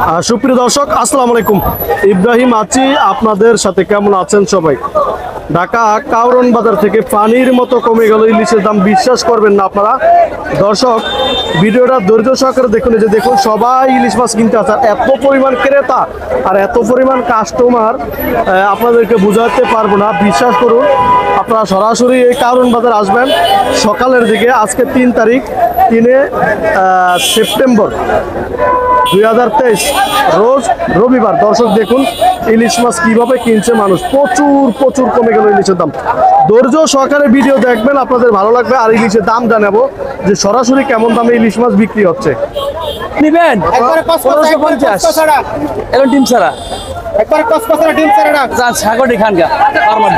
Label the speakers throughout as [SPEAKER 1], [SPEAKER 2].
[SPEAKER 1] সুপ্রিয় দর্শক আসসালামু আলাইকুম, ইব্রাহিম আছি আপনাদের সাথে। কেমন আছেন সবাই? ঢাকা কাউরন বাজার থেকে পানির মতো কমে গেল ইলিশের দাম, বিশ্বাস করবেন না আপনারা। দর্শক ভিডিওটা ধৈর্য সহকারে দেখুন, যে দেখুন সবাই ইলিশ মাছ কিনতে আসে, এত পরিমাণ ক্রেতা আর এত পরিমাণ কাস্টমার আপনাদেরকে বোঝাতে পারবো না। বিশ্বাস করুন, আপনারা সরাসরি এই কাউরন বাজার আসবেন সকালের দিকে। আজকে 3 তারিখ 3 সেপ্টেম্বর 2023 রোজ রবিবার। দর্শক দেখুন ইলিশ মাছ কিভাবে কিনছে মানুষ, প্রচুর কমে গেল ইলিশের দাম। ধৈর্য সহকারে ভিডিও দেখবেন, আপনাদের ভালো লাগবে। আর ইলিশের দাম জানাবো যে সরাসরি কেমন দামে ইলিশ মাছ বিক্রি হচ্ছে।
[SPEAKER 2] নিবেন একবারে 1550 এখন ডিম ছাড়া, একবারে 1550 ডিম ছাড়া না যা ছাগড়ি খানগা ফার্মার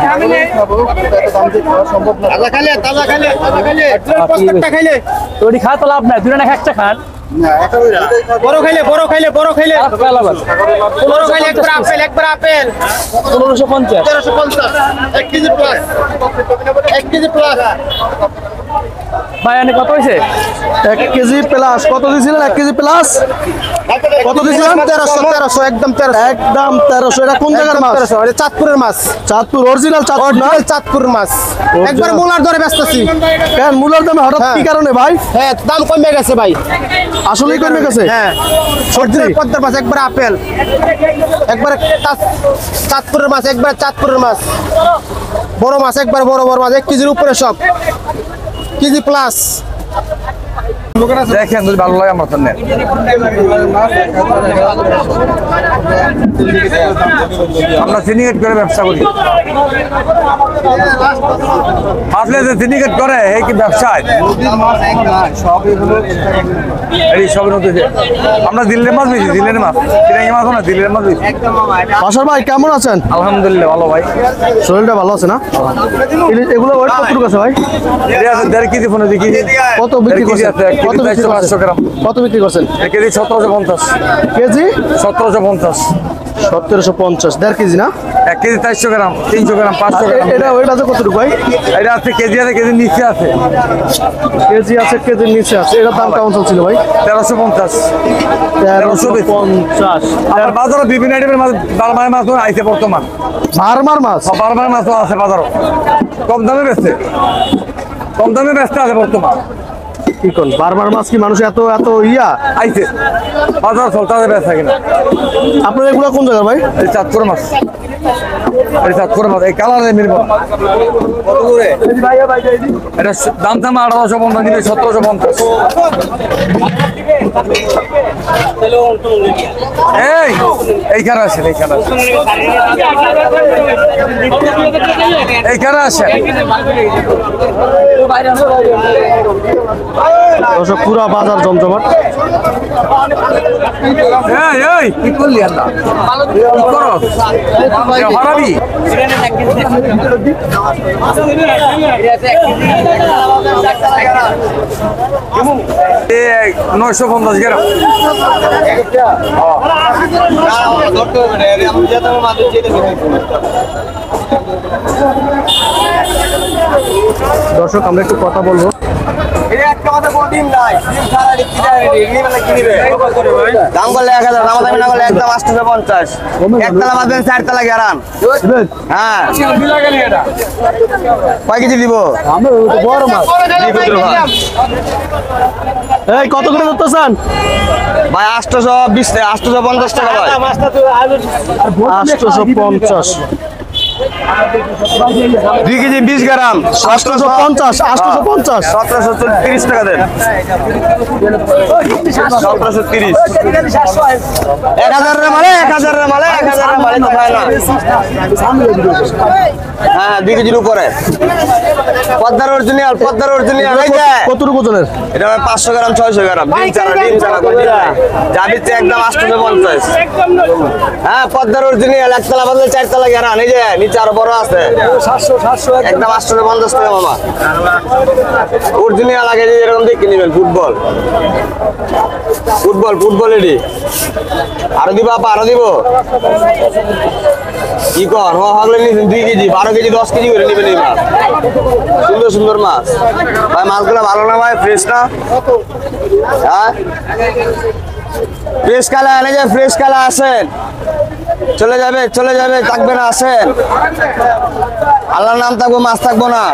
[SPEAKER 2] তাজা খাইলে 50 খাইলে ওডি খা তো লাভ নাই, দুই না একটা খান বড় খাইলে বড় খাইলে একবার apple 1550 1 kg plus 1 kg plus ভাই আনে কত হইছে?
[SPEAKER 1] 1 কেজি প্লাস কত দিছিলেন? 1 কেজি প্লাস কত দিছিলেন?
[SPEAKER 2] 1300 একদম
[SPEAKER 1] 1300। এটা কোন জায়গার মাছ?
[SPEAKER 2] এটা চাঁদপুরের মাছ।
[SPEAKER 1] চাঁদপুর অরিজিনাল চাঁদপুর না?
[SPEAKER 2] চাঁদপুর মাছ একবার মুলার দরে ব্যস্তাছি।
[SPEAKER 1] কেন মুলার দামে হঠাৎ কি কারণে ভাই?
[SPEAKER 2] হ্যাঁ দাম কমে গেছে ভাই,
[SPEAKER 1] আসলেই কমে গেছে।
[SPEAKER 2] হ্যাঁ সত্যি পদ্মার মাছ একবার আপেল, একবার চাঁদপুরের মাছ, একবার চাঁদপুরের মাছ বড় মাছ, একবার বড় মাছ 1 কেজির উপরে সব কেজি প্লাস।
[SPEAKER 3] দেখেন যদি ভালো লাগে আমার জন্য আমরা সিন্ডিকেট করে ব্যবসা করি। আসলে যে সিন্ডিকেট করে এই কি ব্যবসায় এই সব নদীতে আমরা দিল্লির মাছ বেশি, দিল্লির মাছ চিরাঙ্গি মাছ না, দিল্লির মাছ বেশি।
[SPEAKER 1] পাশার ভাই কেমন আছেন?
[SPEAKER 3] আলহামদুলিল্লাহ ভালো ভাই,
[SPEAKER 1] শরীরটা ভালো আছে না? এগুলো ওয়েট কত আছে ভাই?
[SPEAKER 3] এটা আছে 1.5 কেজি ফোনে দেখি
[SPEAKER 1] কত বিক্রি করছেন?
[SPEAKER 3] কত 500 গ্রাম।
[SPEAKER 1] কত বিক্রি করছেন?
[SPEAKER 3] কেজি 1750
[SPEAKER 1] কেজি
[SPEAKER 3] 1750
[SPEAKER 1] 1750 1.5 কেজি না?
[SPEAKER 3] 1 কেজি 400 গ্রাম 300 গ্রাম 500 গ্রাম।
[SPEAKER 1] এটা ওয়েট আছে কতটুকু ভাই?
[SPEAKER 3] এটা আছে কেজি আছে, কেজি নিচে আছে,
[SPEAKER 1] কেজি আছে, কেজির নিচে আছে। এটার দাম কেমন চলছিল ভাই?
[SPEAKER 3] 1350
[SPEAKER 1] 1350।
[SPEAKER 3] আর বাজারে বিভিন্ন আইটেমের মাছ, বারমার মাছ আইছে বর্তমান।
[SPEAKER 1] বারমার মাছ?
[SPEAKER 3] বারমার মাছও আছে বাজারে, কম দামে বেচছে, কম দামে বেচতে আছে বর্তমান।
[SPEAKER 1] কি কোন বারমার মাছ কি মানুষ এত ইয়া
[SPEAKER 3] আইছে বাজার চলতে বেচা কিনা।
[SPEAKER 1] আপনার এগুলো কোন জায়গা ভাই?
[SPEAKER 3] এই চাঁদপুর মাছ, এই চাঁদপুর মাছ এই কালারে মিলবো কত করে? এটা দাম দাম 1850 দিলে 1750। এইখানে আসেন, এইখানে আসেন, এইখানে আসেন।
[SPEAKER 1] দর্শক পুরা বাজার জমজমাট।
[SPEAKER 3] কি করলি আল্লাহ হারাবি? 950 গ্রাম।
[SPEAKER 1] দর্শক আমরা একটু কথা বলবো।
[SPEAKER 2] দাম করলে 1000, দাম দামি না করলে একদম 850। একতলা বাঁধবেন 4 তলা গ্যারান। হ্যাঁ কয় কেজি দিব?
[SPEAKER 1] বড় মাছ এই কত করে ধরতেছেন
[SPEAKER 2] ভাই? 820 850 টাকা ভাই।
[SPEAKER 1] 850
[SPEAKER 2] 2 কেজি 20 গ্রাম
[SPEAKER 1] 850 850
[SPEAKER 2] 1730 টাকা দেন। 1730 1000 এর মালে 1000 এর মালে 1000 এর মালে তো হয় না। হ্যাঁ 2 কেজির উপরে পদ্মার অরিজিনাল এই যে
[SPEAKER 1] কতটুকু ওজনের?
[SPEAKER 2] এটা 500 গ্রাম 600 গ্রাম ডিম চারা যাবি একদম 850। হ্যাঁ পদ্মার অরিজিনাল একতলা বাদলে 4 তলা গ্যারান। এই যে নিচে আরো বড় আছে 700 একদম 850 টাকা মামা। অরিজিনাল আগে এরকম দেখে নেবেন। ফুটবল এডি আরো দিব আপা, আরো দিব কি কর হগলে নিছেন 2 কেজি 12 কেজি 10 কেজি করে নেবেন এই মাছ। সুন্দর মাছ ভাই, মাছগুলো ভালো না ভাই, ফ্রেশ না? হ্যাঁ ফ্রেশ কালা এনে যে ফ্রেশ কালা আসেন, চলে যাবে থাকবে না, আসেন। আল্লাহর নাম থাকবো, মাছ থাকবো না।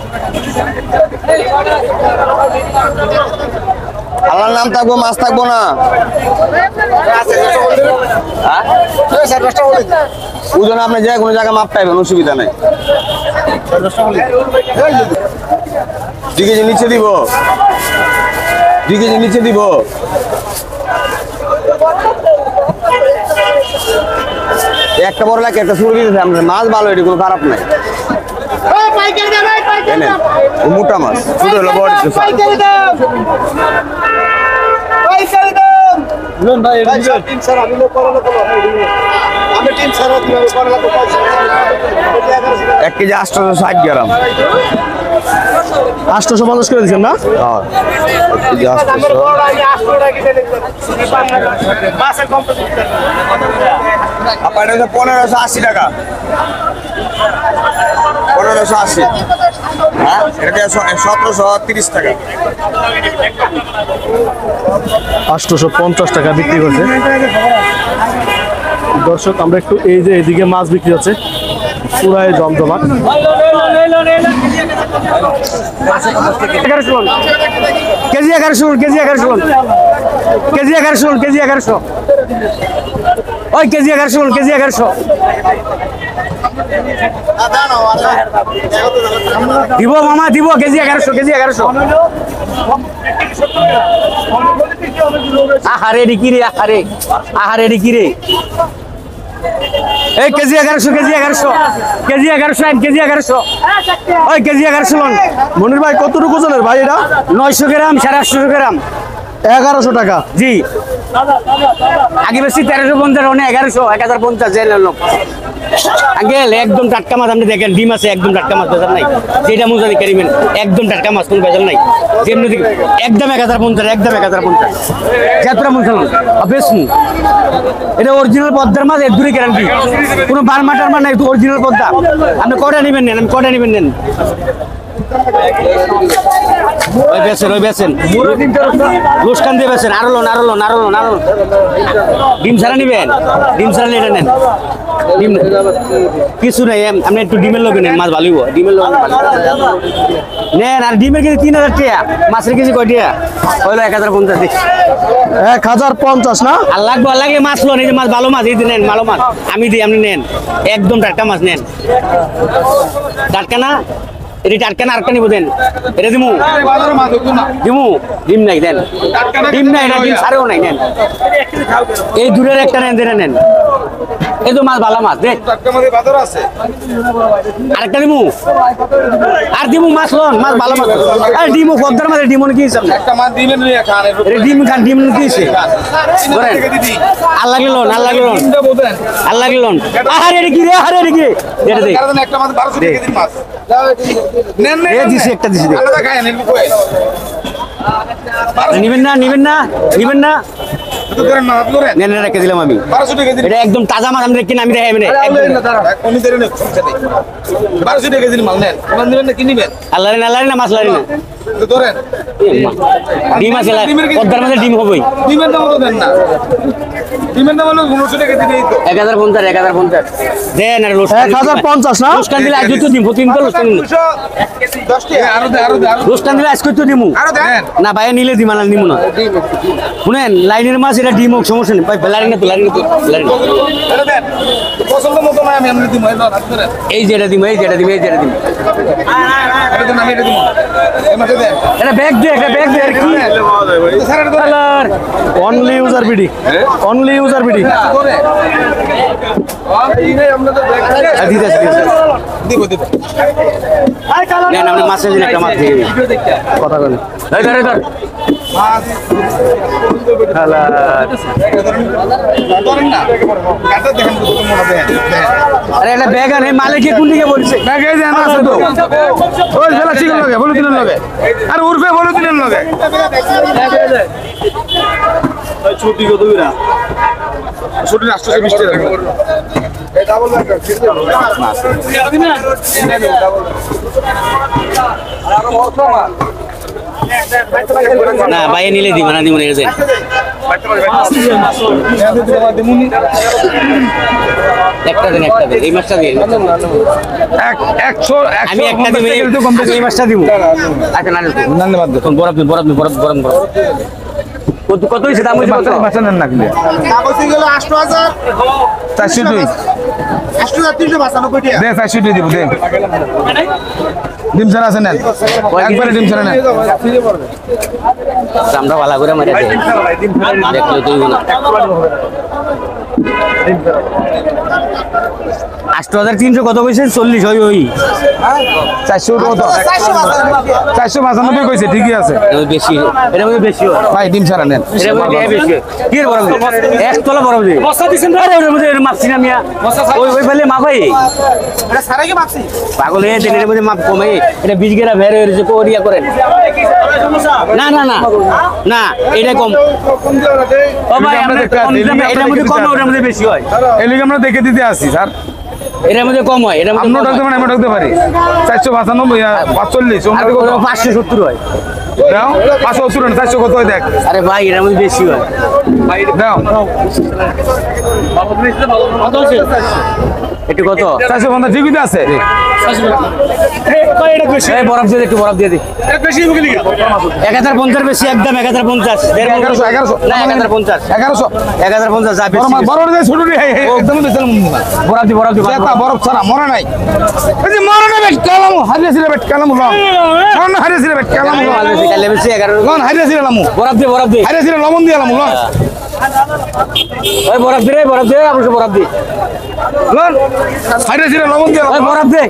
[SPEAKER 2] আল্লাহর নাম থাকবো, মাছ থাকবো না। ওজন আপনি যে কোনো জায়গায় মাপ পাইবেন, অসুবিধা নেই। 2 কেজি নিচে দিব, 2 কেজি নিচে দিব। একটা বড় লাগে, একটা শুরু দিতেছে আমাদের। মাছ ভালো, এটি কোনো খারাপ নাই। মোটা মাছ, ছোট হলো বড় এক কেজি 860 গ্রাম।
[SPEAKER 1] 850 করে দিচ্ছেন না?
[SPEAKER 2] আপনার 1580 টাকা, 1580। হ্যাঁ, এটা 1730 টাকা।
[SPEAKER 1] 850 টাকা বিক্রি করছে। দর্শক আমরা একটু এই যে এদিকে মাছ বিক্রি হচ্ছে পুরাই জমজমাট। কেজি 1100, কেজি 1100, কেজি 1100, কেজি 1100, ওই কেজি 1100, কেজি 1100 দিব মামা, দিব কেজি 1100, কেজি 1100। আহারে রে, আহারে রে। এই কেজি 1100, কেজি 1100, কেজি 1100, কেজি 1100, ওই কেজি 1100 লন। মনির ভাই কতটুকু ওজনের ভাই এটা? 900 গ্রাম, 850 গ্রাম, 1100 টাকা। জি, আগে বেশি 1350, 1100, 1050 জেল লোক। আঙ্কেল একদম টাটকা মাছ, আপনি দেখেন ডিম আছে, একদম টাটকা মাছ, বেজার নাই। যেটা মুজানি কারিমেন একদম টাটকা মাছ, কোনো বেজার নাই। যেমনি একদম 1050, একদম 1050 যাত্রা মুসাল বেশ। এটা অরিজিনাল পদ্মার মাছ, এর দূরে গ্যারান্টি, কোনো বারমা টারমা নাই, অরিজিনাল পদ্মা। আপনি কটা নেবেন নেন, আমি কটা নেবেন নেন। ওই বেছেন লোসকান দিয়ে বেছেন। আরো লোন, আরো লোন, আরো লোন, আরো। ডিম ছাড়া নিবেন, ডিম ছাড়া এটা নেন। ডিম কিছু নাই, আপনি একটু ডিমের লোকে নেন, মাছ ভালো ডিমের লোক নেন। আর ডিমের কেজি 3000 টাকা, মাছের কেজি কয় টাকা? হইলো 1050। 1050 না? আর লাগলে মাছ লোন, এই যে মাছ ভালো মাছ, এই যে নেন ভালো মাছ, আমি দিই, আপনি নেন। একদম টাটকা মাছ নেন। টাটকা না? এটি টাটকা না? আরেকটা নিবো দেন, এটা দিমু দিমু। ডিম নাই দেন, ডিম নাই, এটা ডিম ছাড়েও নাই, নেন। এই দূরের একটা নেন, দেন নেন। এই তো মাছ ভালো মাছ দেখ, আরেকটা দিমু। আর দিমু মাছ লোন, মাছ ভালো মাছ। আর ডিমু পদ্মার মাছ, ডিমু কি হিসাব? ডিম খান, ডিম দিয়েছে। আর লাগলে লোন, আর লাগলে লোন, আর লাগলে লোন। আহারে রে কি রে, আহারে রে কি, এটা দে দিছি, একটা দিছি। নিবেন না, নিবেন না, নিবেন না, নেন রেখে দিলাম আমি। এটা একদম তাজা মাছ, আমি কিনে আমি দেখাই আল্লাহ না মাছ লাগে না। ডিম আছে, পদ্মার মাঝে ডিম হবেই। 1050, 1050 দেন। আর 1050 না? লোসকান দিলে আজকে তো দিব, 3 লোসকান দিলে আজকে তো দিমু না ভাই, নিলে দিমা না, নিমু না। শুনেন লাইনের মাছ, এটা ডিম হোক সমস্যা নেই ভাই। লাইন না তো, লাইন না তো, পছন্দ মতো না, আমি দিব। এই যেটা দিব, এই যেটা দিব, এই যেটা দিব। এটা ব্যাগ দে, একটা ব্যাগ দে। আর কি only user BD, only user BD. মাছের জন্য একটা মাছ দিয়ে কথা বলেন। আরে এটা ব্যাগ আনে, মালিকে কোন দিকে বলছে? ব্যাগে দেন আছে তো, ওই ফেলা চিকেন লগে, বলে দিলেন লগে, আর উর্ফে বলে দিলেন লগে। ছুটি কত বিরা? ছুটি 820 টাকা। এই ডাবল ব্যাগ না ভাই, নিলে দিবা না, দিব না।
[SPEAKER 4] একটা দিন এই মাছটা দিন আমি একটা দিন এই মাছটা দিব আচ্ছা বরফ কত হয়েছে দাম
[SPEAKER 3] মাছ নেন না কিন্তু 402 দে 402 দিব দে ডিম ছাড়া আছে নেন একবারে ডিম ছাড়া নেন
[SPEAKER 4] আমরা ভালো করে মারি দেখলে তুই না 8300 কত কইছেন 40 হয় ওই
[SPEAKER 3] 400 কত 495 কইছে ঠিকই আছে
[SPEAKER 4] বেশি এর মধ্যে বেশি হয়
[SPEAKER 3] ভাই ডিম ছাড়া নেন
[SPEAKER 4] এর মধ্যে বেশি কি এর বরফ এক তলা বরফ দি মশা দিছেন আরে ওর মধ্যে মাপছি না মিয়া ওই ফেলে মাপাই
[SPEAKER 5] এটা সারা কি মাপছি
[SPEAKER 4] পাগল হয়ে দেন এর মধ্যে মাপ কমে এটা 20 গ্রাম বের হয়ে যে কোরিয়া করেন না না না না এটা কম ও ভাই আমরা এটার মধ্যে কম ওটার মধ্যে বেশি হয়
[SPEAKER 3] এলিগে আমরা দেখে দিতে আসি স্যার
[SPEAKER 4] এটার মধ্যে কম হয় এটার
[SPEAKER 3] আমরা
[SPEAKER 4] মধ্যে
[SPEAKER 3] ঢুকতে পারি আমরা ঢুকতে পারি 495 45 ওনাদের কত
[SPEAKER 4] 570 হয়
[SPEAKER 3] দাও 570 না 400 কত হয় দেখ
[SPEAKER 4] আরে ভাই এটার মধ্যে বেশি হয়
[SPEAKER 3] দাও
[SPEAKER 4] একটু কত
[SPEAKER 3] 450 ঠিকই তো আছে
[SPEAKER 4] এই বরফ দিয়ে দে, একটু বরফ দিয়ে দি 1050 বেশি একদম 1050
[SPEAKER 3] 1100
[SPEAKER 4] না 1050
[SPEAKER 3] 1100
[SPEAKER 4] 1050 যা বেশি
[SPEAKER 3] বড় বড় ছোট একদম বেশি
[SPEAKER 4] বরফ দি
[SPEAKER 3] জেতা বরফ ছাড়া মরে নাই এই যে মরে নাই বেট কালামু হারিয়েছিল বেট কালামু লন হারিয়েছিল বেট কালামু
[SPEAKER 4] কালে বেশি 11
[SPEAKER 3] লন হারিয়েছিল লামু
[SPEAKER 4] বরফ দি
[SPEAKER 3] হারিয়েছিল লবণ দিয়ে লামু লন
[SPEAKER 4] ওই বরফ দে আমরা বরফ দি
[SPEAKER 3] লন হারিয়েছিল লবণ দিয়ে
[SPEAKER 4] ওই বরফ দে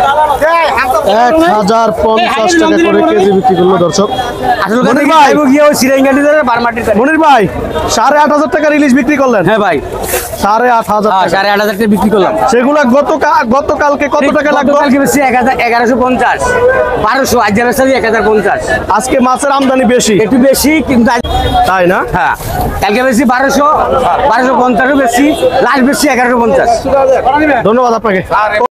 [SPEAKER 1] 1050 টাকা করে কেজি বিক্রি করলো দর্শক।
[SPEAKER 4] আসলে
[SPEAKER 1] মনির ভাই।
[SPEAKER 4] ভাই গিয়ে ওই সিরাইঙ্গাটি ধরে বারমাটির
[SPEAKER 1] মনির ভাই 8500 টাকার ইলিশ বিক্রি করলেন।
[SPEAKER 4] হ্যাঁ ভাই
[SPEAKER 1] 8500
[SPEAKER 4] হ্যাঁ
[SPEAKER 1] টাকা
[SPEAKER 4] 8500 টাকা বিক্রি করলাম
[SPEAKER 1] সেগুলা গতকালকে কত টাকা লাগলো?
[SPEAKER 4] কালকে বেশি 1150 1200 আজ বেশি 1050
[SPEAKER 1] আজকে মাছের আমদানি বেশি
[SPEAKER 4] একটু বেশি কিন্তু
[SPEAKER 1] তাই না?
[SPEAKER 4] হ্যাঁ কালকে বেশি 1250 বেশি লাস্ট বেশি 1150
[SPEAKER 1] ধন্যবাদ আপনাকে।